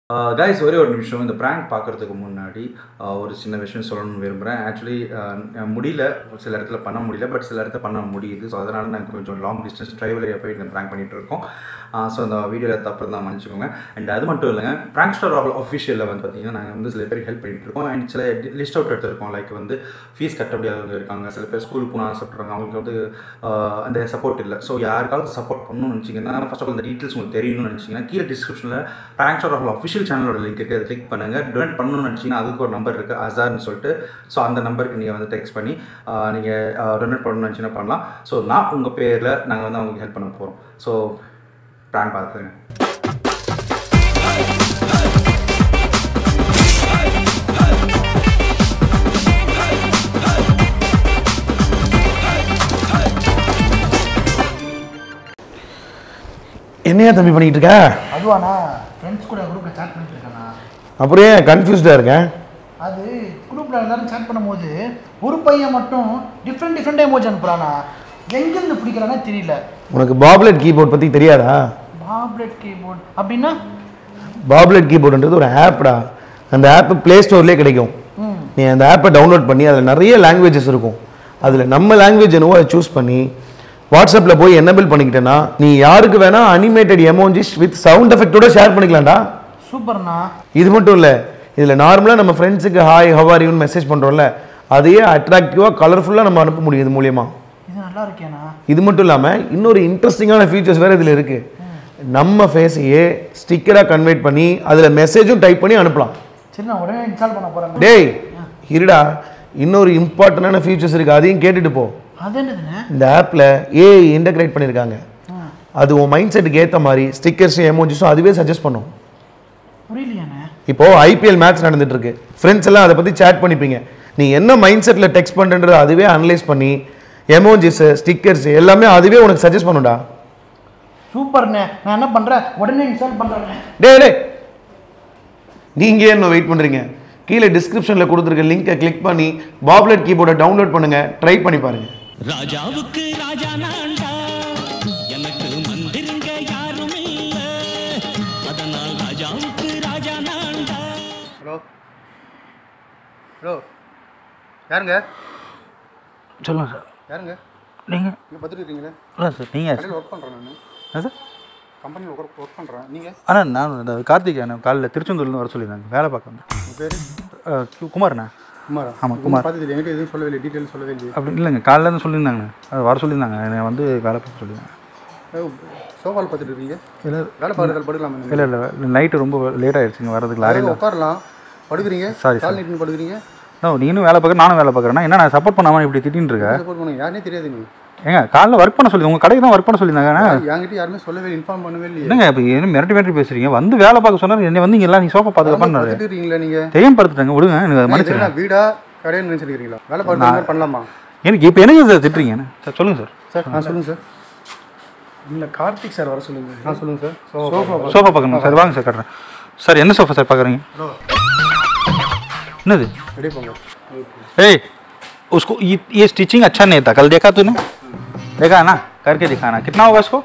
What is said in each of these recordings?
Guys ஒரே ஒரு நிமிஷம் இந்த ப்ராங்க் பார்க்குறதுக்கு முன்னாடி ஒரு சின்ன விஷயம் சொல்லணும்னு விரும்புகிறேன். ஆக்சுவலி முடியல, சில இடத்துல பண்ண முடியல, பட் சில இடத்துல பண்ண முடியுது. ஸோ அதனால் நாங்கள் கொஞ்சம் லாங் டிஸ்டன்ஸ் ட்ரைவல் ஏரியா போய் இந்த ப்ராங்க் பண்ணிகிட்டு இருக்கோம். ஸோ அந்த வீடியோவில் தப்பு தான் மன்னிச்சுக்கோங்க. அண்ட் அது மட்டும் இல்லைங்க, ப்ராங்க் ஸ்டார் ஆஃபிஷியலில் வந்து பார்த்திங்கன்னா நாங்கள் வந்து சில பேர் ஹெல்ப் பண்ணிகிட்டு இருக்கோம். அண்ட் சில லிஸ்ட் அவுட் எடுத்துருக்கோம். லைக் வந்து ஃபீஸ் கட்ட முடியாதவங்க இருக்காங்க, சில பேர் ஸ்கூலுக்கு போனால் ஆசைப்படுறாங்க, அவங்களுக்கு வந்து அந்த சப்போர்ட் இல்லை. ஸோ யாருக்காவது சப்போர்ட் பண்ணணும்னு நினச்சிங்கன்னா, ஃபர்ஸ்ட் ஆஃப் ஆல் இந்த டீட்டெயில்ஸ் உங்களுக்கு தெரியணும்னு நினச்சிங்கன்னா கீழே டிஸ்கிரிப்ஷனில் ப்ராங்க் ஸ்டார் ஆஃபிஷியல் சேனலோட லிங்க் இருக்குது, அதை கிளிக் பண்ணுங்கள். டொனேட் பண்ணணும்னு நினச்சிங்கன்னா அதுக்கு ஒரு நம்பர் இருக்குது, அசார்னு சொல்லிட்டு. ஸோ அந்த நம்பருக்கு நீங்கள் வந்து டெக்ஸ்ட் பண்ணி நீங்கள் டொனேட் பண்ணணும்னு நினச்சிங்கன்னா பண்ணலாம். ஸோ நான் உங்கள் பேரில் நாங்கள் வந்து அவங்களுக்கு ஹெல்ப் பண்ண போகிறோம். ஸோ ப்ராங்க் பார்த்துங்க. என்னையா தம்பி பண்ணிட்டு இருக்க? அதுவாண்ணா ஃப்ரெண்ட்ஸ் கூட குரூப்பில் சேட் பண்ணிட்டு இருக்கேண்ணா. அப்புறம் ஏன் கன்ஃபியூஸ்டாக இருக்கேன்? அது குரூப்பில் எல்லாரும் சேட் பண்ணும்போது ஒரு பையன் மட்டும் டிஃப்ரெண்ட் எமோஜி அனுப்புகிறானா, எங்கேருந்து பிடிக்கிறானே தெரியல. உனக்கு பாப்லெட் கீபோர்ட் பற்றி தெரியாதா? பாப்லெட் கீபோர்ட் அப்படின்னா? பாப்லெட் கீபோர்டுன்றது ஒரு ஆப்டா. அந்த ஆப் ப்ளே ஸ்டோர்லேயே கிடைக்கும். நீ அந்த ஆப்பை டவுன்லோட் பண்ணி அதில் நிறைய லாங்குவேஜஸ் இருக்கும். அதில் நம்ம லாங்குவேஜ் என்னவோ அதை சூஸ் பண்ணி வாட்ஸ்அப்பில் போய் எனேபிள் பண்ணிக்கிட்டேன்னா நீ யாருக்கு வேணா அனிமேட்டட் எமோஜிஸ் வித் சவுண்ட் எஃபெக்டோட ஷேர் பண்ணிக்கலாம்டா. சூப்பர்ண்ணா. இது மட்டும் இல்லை, இதில் நார்மலாக நம்ம ஃப்ரெண்ட்ஸுக்கு ஹாய் ஹவ் ஆர் யூன்னு மெசேஜ் பண்ணுறோம்ல, அதையே அட்ராக்டிவாக கலர்ஃபுல்லாக நம்ம அனுப்ப முடியும் இது மூலியமாக. இது நல்லா இருக்கேண்ணா. இது மட்டும் இல்லாமல் இன்னொரு இன்ட்ரெஸ்டிங்கான ஃபீச்சர்ஸ் வேறு இதில் இருக்குது. நம்ம ஃபேஸையே ஸ்டிக்கராக கன்வெர்ட் பண்ணி அதில் மெசேஜும் டைப் பண்ணி அனுப்பலாம். சரி, நான் உடனே இன்ஸ்டால் பண்ண போகிறேன். டேய் இருடா, இன்னொரு இம்பார்ட்டண்டான ஃபீச்சர்ஸ் இருக்குது, அதையும் கேட்டுட்டு போ. அது என்னதுண்ணே? இந்த ஆப்பில் ஏஐ இன்டகிரேட் பண்ணியிருக்காங்க. அது உன் மைண்ட் செட்டுக்கு ஏற்ற மாதிரி ஸ்டிக்கர்ஸும் எமோஜிஸும் அதுவே சஜஸ்ட் பண்ணும். புரியலையாண்ணே? இப்போது ஐபிஎல் மேட்ச் நடந்துட்டு இருக்கு, ஃப்ரெண்ட்ஸ் எல்லாம் அதை பற்றி சேட் பண்ணிப்பீங்க. நீ என்ன மைண்ட் செட்டில் டெக்ஸ்ட் பண்ணுறதை அதுவே அனலைஸ் பண்ணி எமோஜிஸு ஸ்டிக்கர்ஸ் எல்லாமே அதுவே உனக்கு சஜஸ்ட் பண்ணுடா. சூப்பர்ண்ணே, நான் என்ன பண்ணுறேன், உடனே இன்ஸ்டால் பண்ணுறேன். டே நீங்கள் என்ன வெயிட் பண்ணுறீங்க? கீழே டிஸ்கிரிப்ஷனில் கொடுத்துருக்க லிங்கை கிளிக் பண்ணி பாப்லெட் கீபோர்டை டவுன்லோட் பண்ணுங்கள், ட்ரை பண்ணி பாருங்கள். ராஜாவுக்கு ராஜா நான்டா, எனக்கு மந்திருங்க யாரும் இல்ல, அதனால் ராஜாவுக்கு ராஜா நான்டா. ஹலோ ஹலோ, யாருங்க? சொல்லுங்கள் சார். யாருங்க நீங்கள்? நீங்கள் பார்த்துட்டு இருக்கீங்களே? இல்லை சார், நீங்கள் கடையில் ஒர்க் பண்ணுறேன் நான். என்ன சார்? கம்பெனியில் ஒர்க் பண்ணுறேன். நீங்கள்? ஆனால் நான் இந்த கார்த்திக் அண்ணன் காலையில் திருச்செந்தூர்லேருந்து வர சொல்லியிருந்தாங்க, வேலை பார்க்க வந்தேன். உங்கள் பேர்? குமார்ண்ணா. குமாரா? ஆமாம், குமார். பார்த்துட்டு என்கிட்ட எதுவும் சொல்லவே இல்லை, டீட்டெயில் சொல்லவே இல்லை. அப்படி இல்லைங்க, காலையில் சொல்லியிருந்தாங்க, அது வர சொல்லியிருந்தாங்க, என்னை வந்து வேலை பார்க்க சொல்லியிருந்தாங்க. சோஃபாவில் பார்த்துட்டு இருக்கீங்க? இல்லை வேலை பார்க்குறதால படுக்கலாம். இல்லை நைட்டு ரொம்ப லேட் ஆகிடுச்சிங்க வரதுக்கு, லாரியில் உட்காரலாம். படுக்கிறீங்க? சாரி கால் நீட்டு படுக்கிறீங்க? நீனும் வேலை பார்க்க நானும் வேலை பார்க்குறேன்னா என்ன, நான் சப்போர்ட் பண்ணாமல் இப்படி திட்டின்னு இருக்கேன். சப்போர்ட் பண்ணுங்க, யாருனே தெரியாது. நீங்கள் ஏங்க காலைல ஒர்க் பண்ண சொல்லி உங்கள் கடைக்கு தான் ஒர்க் பண்ண சொல்லியிருந்தாங்க. என்கிட்ட யாருமே சொல்லவே இல்லை, இன்ஃபார்ம் பண்ணவே இல்லை. என்னங்க இப்போ என்ன மிரட்டி பேசுறீங்க? வந்து வேலை பார்க்க சொன்னார், என்னை வந்து எல்லாம் நீங்கள் சோஃபா பார்த்து பண்ணாரு. இருக்கீங்களா நீங்கள்? தெரியாம படுத்துட்டாங்க, விடுங்க எனக்கு மன்னிச்சுங்க. வீடா கடையில் நினைச்சிருக்கீங்களா? வேலை பார்க்குற பண்ணலாமா? எனக்கு இப்போ எனக்கு சார் திட்டுறீங்க சார்? சொல்லுங்கள் சார். சார் சொல்லுங்கள் சார். இல்லை, கார்த்திக் சார் வர சொல்லுங்கள். சொல்லுங்கள் சார். சோஃபா பார்க்கணும் சார், வாங்க சார் கட்டுறேன். சார் என்ன சோஃபா சார் பார்க்குறீங்க? என்னது? ரெடி போங்க. ए उसको ये स्टिचिंग अच्छा नहीं था, कल देखा तूने? देखा ना, करके दिखाना कितना होगा इसको?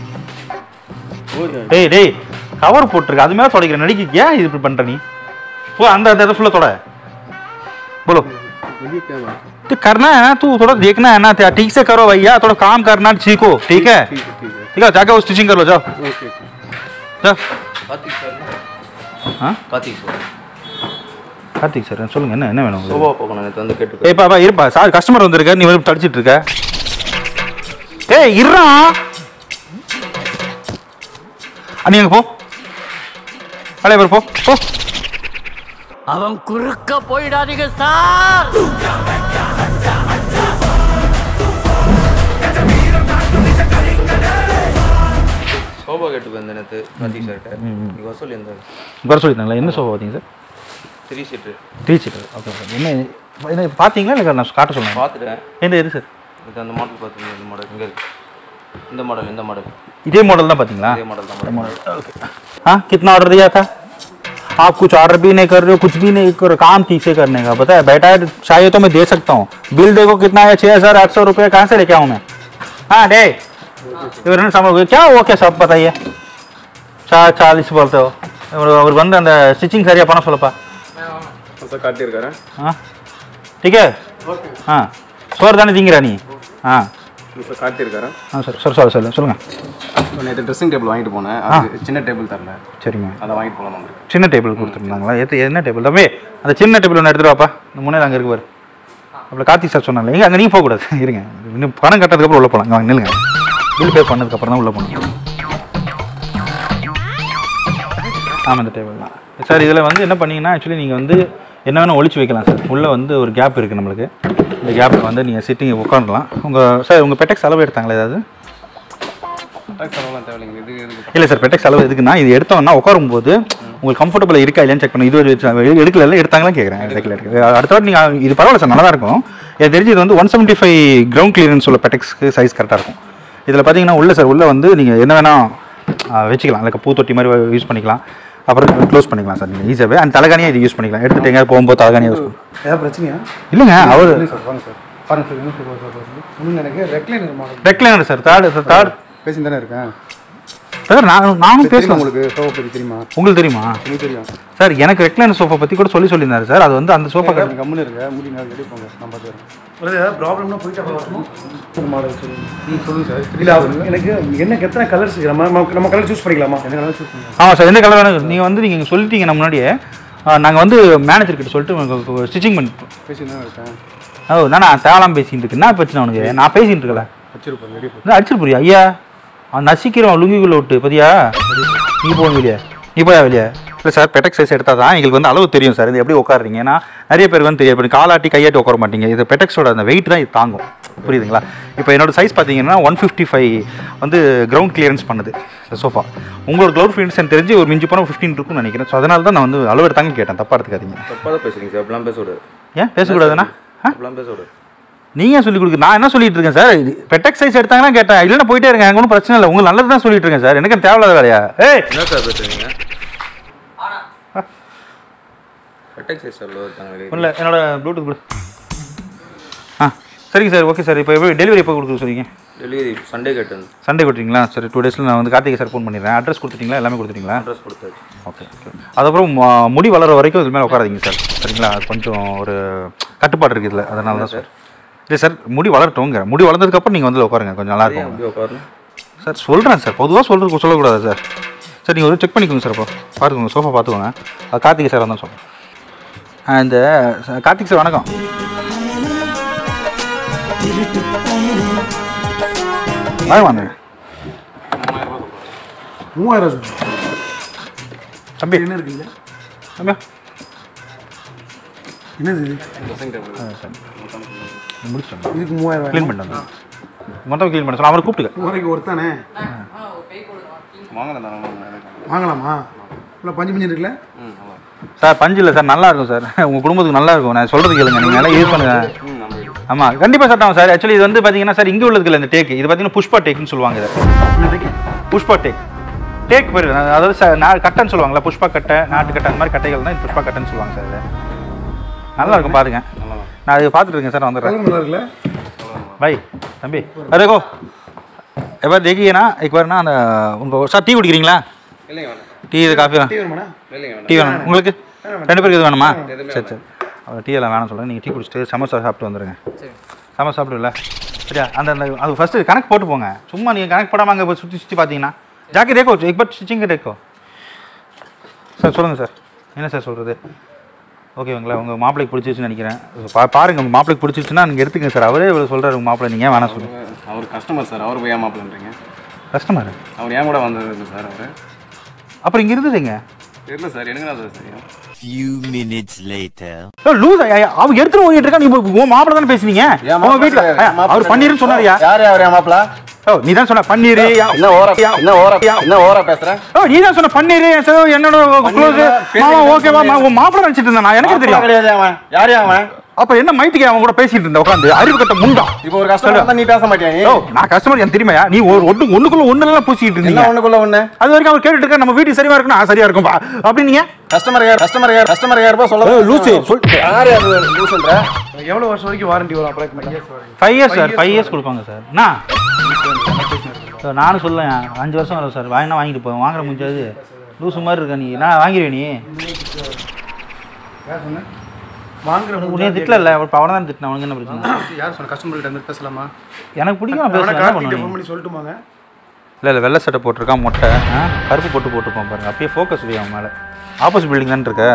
டேய் கவர் போட்டுருக்கு, அது மேலே தொடக்கிற நடிக்க ஏன் இது இப்படி பண்ணுற நீ? वो अंदर फुल थोड़ा है, बोलो तो करना है ना, तू थोड़ा देखना है ना, ठीक से करो भैया, थोड़ा काम करना सीखो, ठीक है? ठीक है, जाके वो स्टिचिंग कर लो, जाओ जाओ. हाँ கார்த்திக் சார் சொல்லுங்க, என்ன வேணும்? சோபா பார்க்கணும், நேற்று வந்து கேட்டு. ஏப்பா இருப்பா சார், கஸ்டமர் வந்திருக்க, நீ வந்து தடிச்சிட்டு இருக்க. ஏய் இருறா, நீ எங்க போ, அலே போ போ. அவன் குறுக்க போயிடாதீங்க சார். சோபா கேட்டு வந்தேன் நேற்று கார்த்திக் சார்கிட்ட. நீங்கள் வர சொல்லியிருந்தாங்க. வர சொல்லியிருந்தாங்களா? என்ன சோபா பார்த்தீங்க சார்? 3 சீட்டர். Okay sir. என்ன பார்த்தீங்களா இல்லை நான் காட்ட சொல்லுங்கள்? பார்த்துட்டேன். என்ன எது சார்? இது அந்த மாடல் பார்த்துங்க, இந்த மாடல் இங்கே இருக்குது. இந்த மாடல் இதே மாடல் தான் பார்த்தீங்களா? இதே மாடல் தான். ओके हाँ, कितना ऑर्डर दिया था? आप कुछ ऑर्डर भी नहीं कर रहे हो, कुछ भी नहीं कर, काम ठीक से करने का पता है? बेटा चाहिए तो मैं दे सकता हूँ, बिल देखो कितना है, 6,800 रुपये कहाँ से लेके आऊँ मैं? हाँ डे समझ क्या? ओके सब बताइए। 40 बोलते हो, அவருக்கு வந்து அந்த ஸ்டிச்சிங் சரியாக பண்ண சொல்லப்பா. சார் காட்டியிருக்காரு. ठीक है சோறு தானே திங்கிறா நீ? சார் காட்டியிருக்காரு. சார் சொல்லுங்கள். நேற்று ட்ரெஸ்ஸிங் டேபிள் வாங்கிட்டு போனேன், அது சின்ன டேபிள் தரல. சரிங்க, அதை வாங்கிட்டு போகலாம். சின்ன டேபிள் கொடுத்துருந்தாங்களா? என்ன டேபிள் தம்பி? அந்த சின்ன டேபிள் ஒன்று எடுத்துகிட்டு வாப்பா. இந்த முன்னே அங்கே இருக்கு பாரு. அப்புறம் கார்த்திக் சார் சொன்னாங்க எங்கே அங்கே நீங்கள் போகக்கூடாது, இருங்க இன்னும் பணம் கட்டதுக்கப்புறம் உள்ளே போகலாம். அங்கே நில்லுங்க, பில் பே பண்ணதுக்கப்புறம் தான் உள்ளே போகணும். ஆமாம் இந்த டேபிள் தான் சார். இதில் வந்து என்ன பண்ணிங்கன்னா ஆக்சுவலி நீங்கள் வந்து என்ன வேணால் ஒழிச்சு வைக்கலாம் சார். உள்ளே வந்து ஒரு கேப் இருக்குது நம்மளுக்கு. இந்த கேப்பில் வந்து நீங்கள் சிட்டிங் உட்காந்துக்கலாம். உங்கள் பெட்டெக்ஸ் அளவு எடுத்தாங்களா ஏதாவது? இல்லை சார், பெட்டெக்ஸ் அளவு எதுக்குன்னா இது எடுத்தோம்னா உட்காரும்போது உங்களுக்கு கம்ஃபர்டபுளாக இருக்கா இல்லையான்னு செக் பண்ணி இது எடுக்கல எடுத்தாங்களா கேட்குறேன். அடுத்த வாட்டி நீங்கள் இது பரவாயில்ல சார், நல்லா தான் இருக்கும். எனக்கு தெரிஞ்சு இது வந்து 175 கிரவுண்ட் கிளியரன்ஸ் உள்ள பெட்டெக்ஸ்க்கு சைஸ் கரெக்டாக இருக்கும். இதில் பார்த்தீங்கன்னா உள்ளே சார் உள்ளே வந்து நீங்கள் என்ன வேணால் வச்சுக்கலாம். இல்லை பூத்தொட்டி மாதிரி யூஸ் பண்ணிக்கலாம். அப்புறம் க்ளோஸ் பண்ணிக்கலாம் சார் நீங்கள் ஈஸியாகவே. அந்த தலைகானியாக இது யூஸ் பண்ணிக்கலாம். எடுத்துகிட்டு எங்கேயாவது போகும்போது தலைகானியாக யூஸ் பண்ணலாம். ஏதாவது பிரச்சனையா? இல்லைங்க அவர் எனக்கு ரெக்லைனர் சார் தேர்ட் பேசி தானே இருக்கேன் சார். நானும் பேசலாம். உங்களுக்கு சோஃபா பற்றி தெரியுமா? உங்களுக்கு தெரியுமா? எனக்கு தெரியும் சார். எனக்கு ரெக்லைனர் சோஃபா பற்றி கூட சொல்லியிருந்தாரு சார். அது வந்து அந்த சோஃபா கம்முன்னு இருக்க முடி நான் ரெடி போங்க, நான் பார்த்துக்கிறேன். ஏதாவது ப்ராப்ளம்னா போயிட்டு அப்புறம் மாடல் சொல்லுங்கள் சார். இல்லை எனக்கு எனக்கு எத்தனை கலர்ஸ் நம்ம கலர் சூஸ் பண்ணிக்கலாமா? என்ன கலர் சூஸ் பண்ணலாம்? ஆமாம் சார், எந்த கலர் வேணும் நீங்கள் சொல்லிட்டீங்க. நம்ம முன்னாடியே நாங்கள் வந்து மேனேஜர்கிட்ட சொல்லிட்டு ஸ்டிச்சிங் பண்ணிட்டோம். பேசி தான் இருக்கேன். நான் தேவலாம் பேசிட்டு இருக்கேன். என்ன பிரச்சனை உனக்கு? நான் பேசிட்டு இருக்கல. வச்சிருப்பேன் ரெடி அடிச்சிட்டு போறியா? ஐயா நசிக்கிறோம் லுங்கிக்குள்ள விட்டு பார்த்தியா? நீ போங்க வெளியே, நீ போயா வெளியே. இல்லை சார், பெட்டெக்ஸ் சைஸ் எடுத்தால் தான் எங்களுக்கு வந்து அளவு தெரியும் சார். இது எப்படி உட்காருறீங்க? ஏன்னா நிறைய பேருக்கு வந்து தெரியாது. இப்போ காலாட்டி கையாட்டி உட்கார மாட்டீங்க. இது பெட்டெக்ஸோட அந்த வெயிட் தான் இது தாங்கும். புரியுதுங்களா? இப்போ என்னோட சைஸ் பார்த்தீங்கன்னா 155 வந்து கிரவுண்ட் கிளியரன்ஸ் பண்ணுது இந்த சோஃபா. உங்களோட கிரவுண்ட் கிளியரன்ஸ் எனக்கு தெரிஞ்சு ஒரு மிஞ்சி போனால் 15 இருக்குன்னு நினைக்கிறேன். ஸோ அதனால தான் நான் வந்து அளவு எடுத்தாங்க கேட்டேன். தப்பாக எடுத்துக்காதீங்க. தப்பாக தான் பேசுறீங்க சார். அப்படிலாம் பேசக்கூடாது. ஏன் பேசக்கூடாதுண்ணா? அப்படிலாம் பேசக்கூடாது. நீங்கள் சொல்லிக் கொடுக்கு. நான் என்ன சொல்லிட்டு இருக்கேன் சார்? பெட்டெக்ஸ் சைஸ் எடுத்தாங்கன்னா கேட்டேன். இல்லைன்னா போயிட்டே இருக்கேன். எனக்கு ஒன்றும் பிரச்சனை இல்லை. உங்களுக்கு நல்லது தான் சொல்லிட்டு இருக்கேன் சார். எனக்கு தேவையில்லாத வேலையா? என்ன சார் பேசுறீங்க? பெட்டெக்ஸ் சைஸ் இல்லை என்னோட ப்ளூடூத் கொடு. சரிங்க சார், ஓகே சார். இப்போ எப்படி டெலிவரி எப்போ கொடுக்க சொல்றீங்க? டெலிவரி சண்டே கேட்டேன். சண்டே கொடுத்தீங்களா? சரி, 2 டேஸில் நான் வந்து கார்த்திகை சார் ஃபோன் பண்ணிடுறேன். அட்ரஸ் கொடுத்துட்டீங்களா? எல்லாமே கொடுத்துட்டீங்களா? அட்ரஸ் கொடுத்தாச்சு. ஓகே. அதுக்கப்புறம் முடி வளர வரைக்கும் இது மேலே உட்காராதீங்க சார். சரிங்களா? அது கொஞ்சம் ஒரு கட்டுப்பாடு இருக்குது இதில். அதனால தான் சார். இல்லை சார், முடி வளரட்டும்ங்க. முடி வளர்ந்ததுக்கப்புறம் நீங்கள் வந்து உட்காருங்க, கொஞ்சம் நல்லா இருக்கும் சார். சொல்கிறேன் சார், பொதுவாக சொல்லக்கூடாது சார். சார் நீங்கள் ஒரு செக் பண்ணிக்கோங்க சார். அப்போ பார்த்துக்கோங்க, சோஃபா பார்த்துக்கோங்க. அது கார்த்திகை சார் தான் சொல்கிறேன். இந்த கார்த்திக் சார் வணக்கம். வாங்க 3000 தம்பி. என்ன இருக்குங்க தம்பியா என்னது முடிச்சோம். இதுக்கு 3000 க்ளீன் பண்ணிட்டு மொத்தம் க்ளீன் பண்ண சொல்ல அவரை கூப்பிட்டுக்க. முறைக்கு ஒருத்தானே வாங்கலாமா? இல்லை பஞ்சு பஞ்சு இருக்குல்ல சார்? பஞ்சு இல்லை சார், நல்லா இருக்கும் சார். உங்கள் குடும்பத்துக்கு நல்லா இருக்கும். நான் சொல்கிறது கேளுங்க, நீங்கள் நல்லா யூஸ் பண்ணுங்கள். ஆமாம் கண்டிப்பாக செட் ஆகும் சார். ஆக்சுவலி இது வந்து பார்த்தீங்கன்னா சார் இங்கே உள்ளதுக்கு இல்லை, இந்த டேக் இது பார்த்தீங்கன்னா புஷ்பா டேக்னு சொல்லுவாங்க. இது புஷ்பா டேக் பேர். அதாவது கட்டைன்னு சொல்லுவாங்களா, புஷ்பா கட்டை, நாட்டு கட்டை, அந்த மாதிரி கட்டைகள் தான் புஷ்பா கட்டைன்னு சொல்லுவாங்க சார். இது நல்லா இருக்கும் பாருங்க. நான் அதை பார்த்துட்டு இருக்கேன் சார். வந்துடுறேன். நல்லா இருக்குல்ல भाई தம்பி देखो एक बार देखिए ना, एक बार ना उनको சார் டீ குடிக்கிறீங்களா? இல்லைங்க வேணாம். டீ இது காஃபி வேணும்? இல்லைங்க டீ வேணும் உங்களுக்கு? 2 பேருக்கு இது வேணுமா? சரி சரி. அவர் டீ எல்லாம் வேணாம் சொல்லுங்கள். நீங்கள் டீ குடிச்சிட்டு சமோசா சாப்பிட்டு வந்துடுங்க. சமோசா சாப்பிடுல சரியா? அந்த அது ஃபஸ்ட்டு கணக்கு போட்டு போங்க. சும்மா நீங்கள் கணக்கு போடாமல் அங்கே சுற்றி பார்த்தீங்கன்னா ஜாக்கி தேக்கோ एक बार ஸ்டிச்சிங் தேக்கோ. சார் சொல்லுங்கள் சார், என்ன சார் சொல்கிறது? ஓகேங்களா? உங்கள் மாப்பிளைக்கு பிடிச்சிருச்சுன்னு நினைக்கிறேன். பாருங்கள், உங்கள் மாப்பிளைக்கு பிடிச்சிருச்சுன்னா நீங்கள் எடுத்துக்கங்க சார். அவரே இவ்வளோ சொல்கிறார் உங்கள் மாப்பிள்ளை, நீங்கள் வேணாம் சொல்லுங்கள். அவர் கஸ்டமர் சார், அவர் போய் ஏன் மாப்பிள்ளைன்றீங்க? கஸ்டமர் அவர் ஏன் கூட வந்தது சார்? அவர் அப்புறம் இங்கே இருந்ததுங்க தெரியல சார், எனக்கு தான் சார் தெரியும். Few minutes later. லூஸ் அவங்க எடுத்துட்டு ஓடிட்டு இருக்கா. நீங்க உன் மாப்பிள்ள தானே பேசுனீங்க உங்க வீட்டுல. அவர் பன்னீர்னு சொன்னாரியா? யார் அவர் என் மாப்பிள்ள? நீ தான் சொன்ன பன்னீர். என்ன ஓரா பேசுறேன்? நீ தான் சொன்ன பன்னீர் என்னோட க்ளோஸ் மாமா. ஓகேவா? உன் மாப்பிள்ள நினைச்சிட்டு இருந்தா எனக்கு தெரியும். கிடையாது. அவன் யாரு? அவன் அப்ப என்ன மைத்துக்கு அவன் கூட பேசிட்டு இருந்த உட்காந்து அறிவு கட்ட முண்டா. இப்போ ஒரு கஸ்டமர் நீ பேச மாட்டியா? நான் கஸ்டமர் எனக்கு தெரியுமா? நீ ஒரு ஒண்ணுக்குள்ள ஒண்ணுலாம் பூசிட்டு இருந்தீங்க. ஒண்ணுக்குள்ள ஒண்ணு அது வரைக்கும் அவர் கேட்டுட்டு இருக்க. நம்ம வீட்டுக்கு சரியா இருக்குன்னா சரியா இருக்கும் அப்படின்னீங்க. கஸ்டமர் கேர் சொல்ல லூசு யாரு அது லூசுன்ற? எவ்வளவு வருஷம் வரைக்கும் வாரண்டி வரும்? அப்ராக்சிமேட்டா 5 இயர்ஸ் சார். 5 இயர்ஸ் கொடுப்பாங்க சார். நானும் சொல்லேன் 5 வருஷம் வரும் சார். வாங்கிட்டு போய் வாங்குற முடியாது. லூசு மாதிரி இருக்க நீ நான் வாங்கிடுவேன் நீ யார் சொன்னேன் வாங்குற உன்னைய திட்டல அவனை தான் திட்டின அவனுக்கு என்ன பிரச்சனை யார் சொன்ன கஸ்டமர் கிட்ட வந்து பேசலாமா எனக்கு பிடிக்கும் பேசுறேன் என்ன பண்ணுவேன் ஃபோன் பண்ணி சொல்லட்டுமாங்க இல்லை வெள்ளை சட்டை போட்டிருக்கான் மொட்டை கருப்பு போட்டு போட்டுப்பான் பாருங்க அப்படியே ஃபோக்கஸ் வே அவன் மேலே ஆப்போசிட் பில்டிங் தானே இருக்க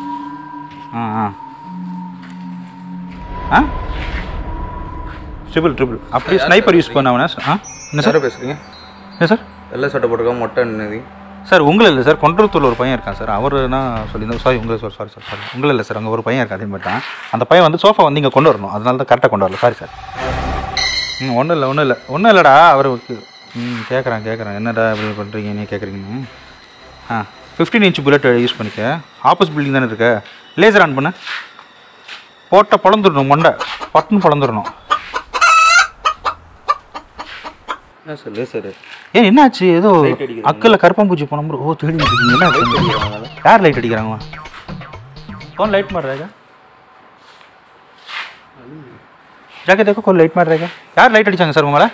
ட்ரிபிள் அப்படியே ஸ்னைப்பர் யூஸ் பண்ண அவனை என்ன சார் பேசுறீங்க என்ன சார் வெள்ளை சட்டை போட்டிருக்கோம் மொட்டை நின்னது சார் உங்களை இல்லை சார் கொன்றத்தூரில் ஒரு பையன் இருக்கான் சார் அவருனா சொல்லியிருந்தேன் சாரி உங்களை சாரி உங்களை இல்லை சார் அங்கே ஒரு பையன் இருக்கா அதே மாதிரி தான் அந்த பையன் வந்து சோஃபா வந்து இங்கே கொண்டு வரணும் அதனால தான் கரெக்டாக கொண்டு வரல சாரி சார் ஒன்றும் இல்லைடா அவருக்கு கேட்குறேன் என்னடா இப்படி பண்ணுறீங்க நீ கேட்குறீங்கன்னு 15 இன்ச் புல்லட் யூஸ் பண்ணிக்க ஆப்போசிட் பில்டிங் தானே இருக்க லேசர் ஆன் பண்ண போட்டால் பொழந்துடணும் மொண்டை பட்டுன்னு பொழந்துடணும் என்ன சார் லேசர் ஏன் என்னாச்சு ஏதோ அக்கில் கருப்பாம்பூச்சி போன மாதிரி ஓ தேடி என்ன யார் லைட் அடிக்கிறாங்களா कौन लाइट मार रहेगा जाके देखो कौन लाइट मार रहेगा यार लाइट அடிச்சாங்க சார் உங்களை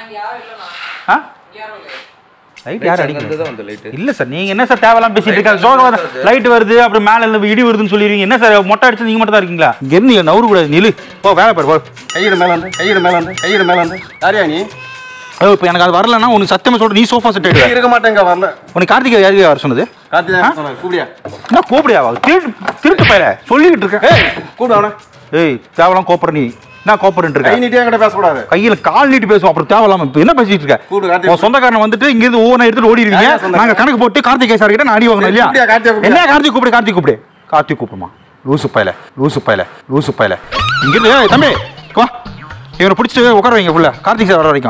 லைட் யார் அடிக்கிறது இல்ல சார் நீங்க என்ன சார் தேவலாம் பேசிட்டு இருக்காங்க சோக லைட் வருது அப்புறம் மேல இருந்து இடி வருதுன்னு சொல்லிடுவீங்க என்ன சார் மொட்டை அடிச்சு நீங்க மட்டும் தான் இருக்கீங்களா கெர்னில நவுறு கூடாது நிலு போ வேலை பாரு போ கையிட மேல வந்து யாரையா நீ இப்போ எனக்கு அது வரலன்னா உனக்கு சத்தியமா சொல்ற நீ சோஃபா செட் எடுக்க இருக்க மாட்டேங்க வரல உனக்கு கார்த்திகை யாருக்கு வர சொன்னது கூப்பிடியா என்ன கூப்பிடியாவா திருட்டு பையல சொல்லிக்கிட்டு இருக்கேன் கூப்பிடு ஏய் தேவலாம் கோப்பற நீ நான் கோப்பரன்ட் இருக்கேன் கை நீட்டியா கிட்ட பேசக்கூடாது கையில கால் நீட்டி பேசுவோம் அப்புறம் தேவலாம இப்போ என்ன பேசிட்டு இருக்க உன் சொந்தக்காரன் வந்துட்டு இங்க இருந்து ஒவ்வொரு எடுத்துட்டு ஓடி இருக்கீங்க நாங்க கணக்கு போட்டு கார்த்திகை சார் கிட்ட நான் அடி வாங்கணும் இல்லையா என்ன கார்த்திக் கூப்பிடுமா லூசு பையல இங்க இருந்து தம்பி வா இவனை பிடிச்சிட்டு உட்கார வைங்க ஃபுல்லா கார்த்திக் சார் வர வரைக்கும்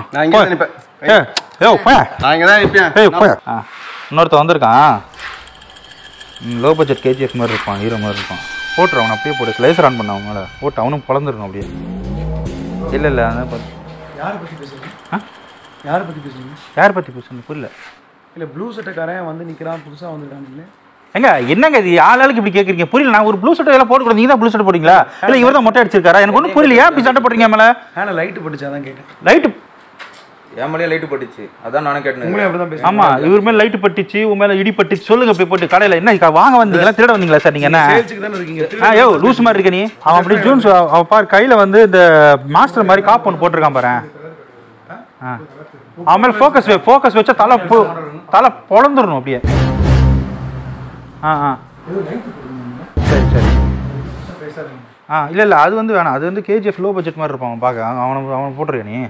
இன்னொருத்த வந்திருக்கான் லோ பட்ஜெட் கேஜிஎஃப் மாதிரி இருப்பான் ஹீரோ மாதிரி இருப்பான் போட்டுரு அவனை அப்படியே போட்டு லேசர் ஆன் பண்ண அவன் மேலே போட்டு அவனும் பழந்துருக்கும் அப்படியே இல்லை அதான் பார்த்து யாரை பற்றி பேசுறீங்க புரியல இல்லை ப்ளூ சட்டைக்காரன் வந்து நிற்கிறான் புதுசாக வந்துருக்காங்க எங்க என்னங்க இது ஆளுக்கு இப்படி கேட்குறீங்க புரியல நான் ஒரு ப்ளூ சட்டை எல்லாம் போட்டுக்கூடாது நீங்கள் தான் ப்ளூ சட்டை போட்டீங்களா இல்லை இவர் தான் மொட்டை அடிச்சிருக்காரா எனக்கு ஒன்றும் புரியலையா இப்படி சட்டை போட்டீங்க மேலே ஆனால் லைட்டு போட்டுச்சா தான் கேட்டேன் லைட்டு என் மேலேயே லைட்டு பட்டுச்சு அதான் நானும் கேட்டேன் உங்களே அப்படி தான் பேசுறேன் ஆமாம் இவர் மேலே லைட்டு பட்டுச்சு உன் மேலே இடி பட்டுச்சு சொல்லுங்க போய் போட்டு கடையில் என்ன வாங்க வந்தீங்களா திருட வந்தீங்களா சார் நீங்கள் என்ன சேல்ஸுக்கு தானே இருக்கீங்க யோ லூஸ் மாதிரி இருக்க நீ அவன் அப்படி ஜூன்ஸ் அவன் பாரு கையில் வந்து இந்த மாஸ்டர் மாதிரி காப்பு ஒன்று போட்டிருக்கான் பாரு அவன் மேலே ஃபோக்கஸ் வச்சா தலை பொழந்துடணும் அப்படியே சரி இல்லை அது வந்து வேணாம் அது வந்து கேஜிஎஃப் லோ பட்ஜெட் மாதிரி இருப்பான் பார்க்க அவனை போட்டிருக்க நீ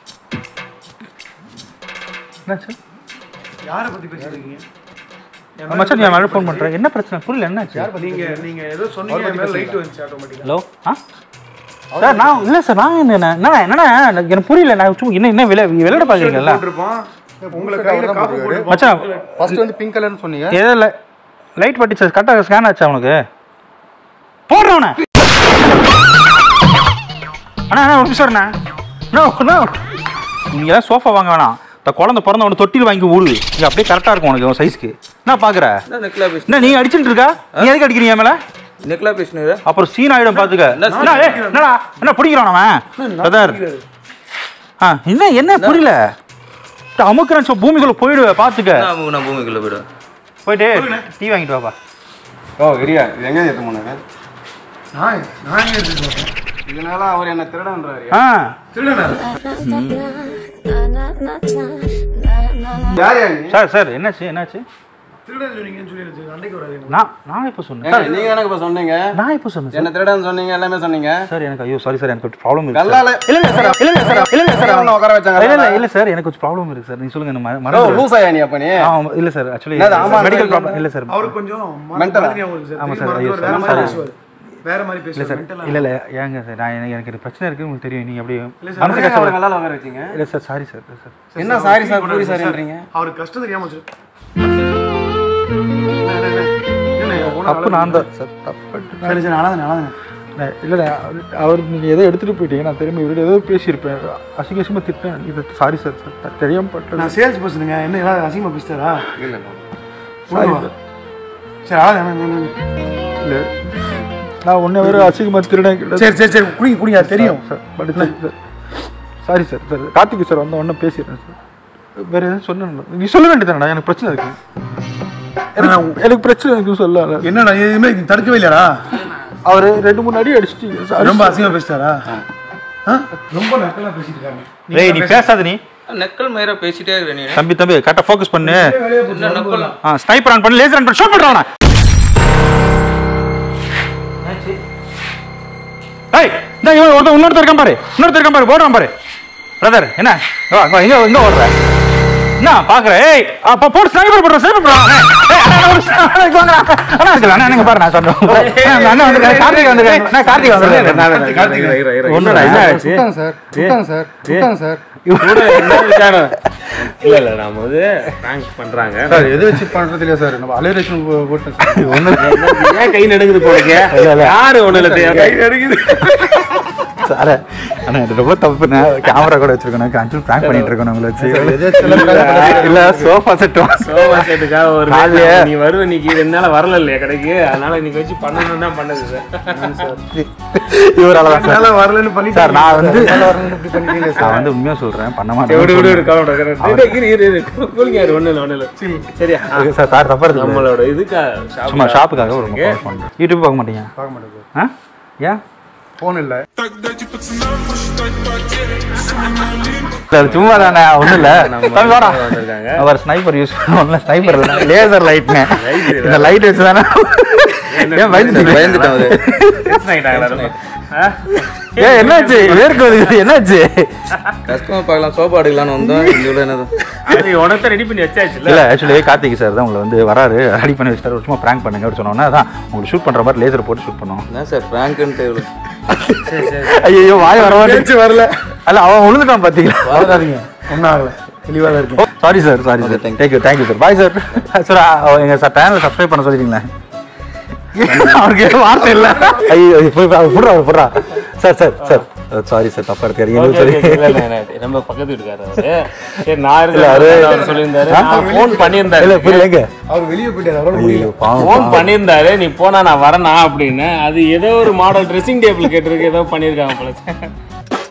என்னாச்சு யாரை பற்றி பேசுறீங்க மச்சான் நீ மேலே ஃபோன் பண்ணுறேன் என்ன பிரச்சனை புரியல என்னாச்சு நீங்கள் ஏதோ சொன்னீங்க லைட் வந்துச்சு ஆட்டோமேட்டிக்காக ஹலோ சார் நான் இல்லை சார் நான் என்னண்ணா எனக்கு புரியல நான் சும்மா என்ன விளையாட பார்க்குறீங்கல்ல உங்களுக்கு கையில் காப்பு போட்டு மச்சான் ஃபர்ஸ்ட் வந்து பிங்க் கலர்னு சொன்னீங்க ஏதோ லைட் பட்டுச்சு கரெக்டாக ஸ்கேன் ஆச்சு அவனுக்கு போடுறவனே அண்ணா ஒரு சார் நீங்களாம் சோஃபா வாங்க வேணாம் இந்த குழந்தை பிறந்த உனக்கு தொட்டில் வாங்கி விடு இங்கே அப்படியே கரெக்டாக இருக்கும் உனக்கு சைஸ்க்கு என்ன பார்க்குற என்ன நீ அடிச்சுட்டு இருக்கா நீ எதுக்கு அடிக்கிறீங்க மேலே நெக்லா பேசினு அப்புறம் சீன் ஆகிடும் பார்த்துக்க என்னடா என்ன பிடிக்கிறான் அவன் பிரதர் என்ன புரியல அமுக்குறேன் பூமிக்குள்ள போயிடுவேன் பார்த்துக்க நான் பூமிக்குள்ள போயிடுவேன் போயிட்டு டீ வாங்கிட்டு வாப்பா வெறியா இது எங்கே ஏற்ற போனாங்க நான் இதனால அவர் என்ன திருடன்றாரு சார் என்னாச்சு திருடன் சொன்னீங்கன்னு சொல்லி அன்னைக்கு வராது நான் இப்போ சொன்னேன் நீங்க எனக்கு இப்போ சொன்னீங்க நான் இப்போ சொன்னேன் என்ன திருடன் சொன்னீங்க எல்லாமே சொன்னீங்க சார் எனக்கு ஐயோ சாரி சார் எனக்கு ப்ராப்ளம் இருக்கு கல்லால இல்ல சார் உட்கார வச்சாங்க இல்ல சார் எனக்கு கொஞ்சம் ப்ராப்ளம் இருக்கு சார் நீங்க சொல்லுங்க மறந்து லூசாயா நீ அப்ப நீ இல்ல சார் एक्चुअली மெடிக்கல் ப்ராப்ளம் இல்ல சார் அவருக்கு கொஞ்சம் மென்டல் அவருக்கு ஆமா சார் ஐயோ சார் வேற மாதிரி பேசுவார் இல்ல ஏங்க சார் நான் எனக்கு பிரச்சனை இருக்கு உங்களுக்கு தெரியும் நீங்க அப்படியே மனசு கஷ்டம் நல்லா உட்கார வச்சீங்க இல்ல சார் சாரி சார் என்ன சாரி சார் பூரி சாரின்றீங்க அவருக்கு கஷ்டம் தெரியாம வச்சு தப்பு நான் தான் சார் தப்பு இல்லை அவர் நீங்கள் எதோ எடுத்துகிட்டு போயிட்டீங்க நான் திரும்பி இவர்கிட்ட ஏதோ பேசியிருப்பேன் அசிங்கமாக திட்டேன் இது சாரி சார் சார் தெரியாமல் பட்டேன் நான் சேல்ஸ் பர்சனுங்க என்ன ஏதாவது அசிங்கமாக பேசுகிறா இல்லை சரி இல்லை நான் ஒன்றே வேறு அசிங்கமாக திருடேன் சரி குடிங்க தெரியும் sir but sorry sir sir Karthik sir வந்து ஒன்றும் பேசிடுறேன் சார் வேறு எதுவும் சொன்னேன் நீ சொல்ல வேண்டியதானடா எனக்கு பிரச்சனை இருக்குது எனக்கு பிரச்சனை இருக்கு சொல்ல. என்னடா எதுவுமே தடுக்கவே இல்லையாடா? அவர் 2-3 அடி அடிச்சிட்டீங்க சார். ரொம்ப அசிங்கமாக பேசிட்டாரா? ரொம்ப நக்கலாக பேசிட்டு இருக்காங்க. டேய் நீ பேசாத நீ. நக்கல் மயிரா பேசிட்டே இருக்க நீ. தம்பி கரெக்டாக ஃபோக்கஸ் பண்ணு. என்ன நக்கல்? ஸ்னைப்பர் ஆன் பண்ணு, லேசர் ஆன் பண்ணு, ஷூட் பண்ணுறான். ஏய் இந்த இவன் இன்னொருத்தர் இருக்கான் பாரு, போடுறான் பாரு. பிரதர் என்ன எங்க ஓடுற என்ன பாக்குற? ஏய் அப்ப போட்டு ஸ்னைப்பர் போடுறான். அண்ணா நீங்க பாரு, நான் சொல்றேன். அண்ணா வந்து கார்த்திக் வந்து கார்த்திக் வந்து ஒன்னுடா என்ன ஆச்சு? சுட்டாங்க சார். இல்ல நாம வந்து பிராங்க் பண்றாங்க சார். எது வச்சு பண்றது இல்லையா சார்? நம்ம அலைரேஷன் போட்டோம் சார். ஒண்ணு ஏன் கை நடுங்குது போறீங்க? யாரு ஒண்ணு இல்ல கை நடுங்குது சார். அண்ணா ரொம்ப தப்புண்ணே. கேமரா கூட வச்சிருக்கணும், கண்ட்ரோல் பிராங்க் பண்ணிட்டு இருக்கணும் உங்களை வச்சு. இல்ல சோஃபா செட்டுக்காக ஒரு நீ வருவ, நீ 2 நாள் வரல இல்லையா கடைக்கு, அதனால நீ வச்சு பண்ணணும் தான் பண்ணது சார். இவரால சார் வரலன்னு பண்ணி சார் நான் வந்து இப்படி பண்ணிட்டீங்க சார். நான் வந்து உண்மையா சொல்றேன், பண்ண மாட்டேன். சரியா சார் தப்பா இருக்கு. நம்மளோட இதுக்கா சும்மா ஷாப்புக்காக ஒரு யூடியூப் பார்க்க மாட்டீங்க? பார்க்க மாட்டேன். ஏன் ஃபோன் இல்லை. சும்மா தானே, ஒன்றும் இல்லை. வந்திருக்காங்க. அவர் ஸ்னைப்பர் யூஸ் பண்ண, ஸ்னைப்பர் இல்லை லேசர் லைட்னே. இந்த லைட் வச்சு தானே ஏன் பயந்துட்டேன். ஏன் என்னாச்சு? வேர்க்கு வருது, என்னாச்சு? கஷ்டமா பார்க்கலாம், சோபா எடுக்கலான்னு வந்தோம். இவ்வளோ என்னது உனக்கு ரெடி பண்ணி வச்சாச்சு இல்லை ஆக்சுவலி கார்த்திக் சார் தான் உங்களை வந்து வராரு, ரெடி பண்ணி வச்சுட்டாரு. சும்மா ப்ராங்க் பண்ணுங்க அப்படின்னு சொன்னோன்னா அதான் உங்களுக்கு ஷூட் பண்ணுற மாதிரி லேசர் போட்டு ஷூட் பண்ணுவோம். என்ன சார் ப்ராங்க்ன்ட்டு இவ்வளோ? ஐயோ வாய் வரல. அல்ல அவன் விழுந்துட்டான் பார்த்தீங்களா? வராதீங்க, ஒன்றும் ஆகலை, தெளிவாக தான் இருக்கு. Sorry sir thank you sir. Bye sir. Sir எங்கள் சார் சேனலை சப்ஸ்கிரைப் பண்ண சொல்லிட்டீங்களேன். அவருக்கு வார்த்தை இல்லை. ஐயோ புடுறா சார் சாரி சார், தப்பா இருக்காரு. நம்ம பக்கத்து வீட்டுக்காரர் அவரு. சரி நான் இருக்கல சொல்லியிருந்தாரு, ஃபோன் பண்ணியிருந்தாரு. இல்லை புரியலங்க, அவர் வெளியே போயிட்டாரு. ஃபோன் பண்ணியிருந்தாரு, நீ போனா நான் வரேனா அப்படின்னு. அது ஏதோ ஒரு மாடல் ட்ரெஸ்ஸிங் டேபிள் கேட்டிருக்கு, ஏதோ பண்ணியிருக்காங்க போல.